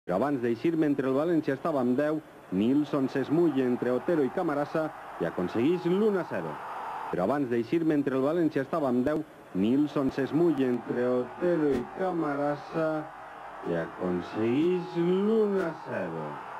Però abans d'eixir, mentre el València estava amb 10, Nilsson s'esmulla entre Otero i Camarasa i aconsegueix l'1-0. Però abans d'eixir, mentre el València estava amb 10, Nilsson s'esmulla entre Otero i Camarasa i aconsegueix l'1-0.